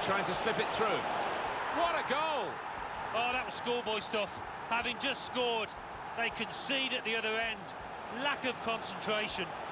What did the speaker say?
trying to slip it through. What a goal! Oh, that was schoolboy stuff. Having just scored, they concede at the other end. Lack of concentration.